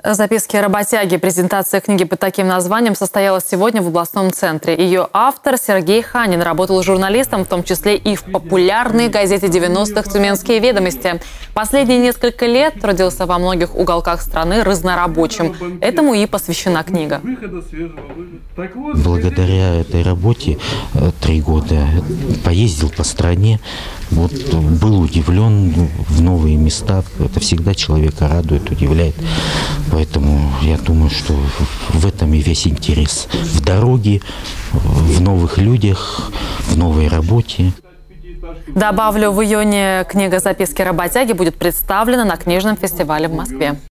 Записки работяги. Презентация книги под таким названием состоялась сегодня в областном центре. Ее автор Сергей Ханин работал журналистом, в том числе и в популярной газете 90-х «Тюменские ведомости». Последние несколько лет трудился во многих уголках страны разнорабочим. Этому и посвящена книга. Благодаря этой работе 3 года поездил по стране, был удивлен в новые места. Это всегда человека радует, удивляет. Поэтому я думаю, что в этом и весь интерес. В дороге, в новых людях, в новой работе. Добавлю, в июне книга «Записки работяги» будет представлена на книжном фестивале в Москве.